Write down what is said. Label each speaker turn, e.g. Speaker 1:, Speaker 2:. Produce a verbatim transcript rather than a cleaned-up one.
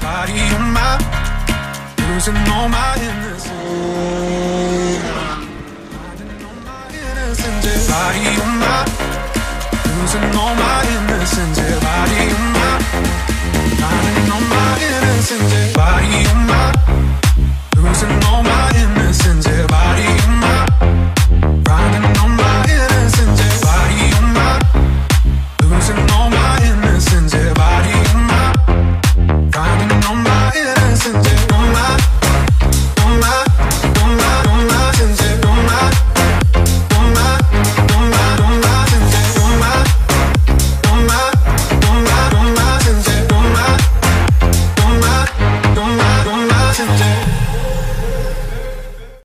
Speaker 1: Body on my, losing all my innocence. Body on my, losing all my innocence. Yeah,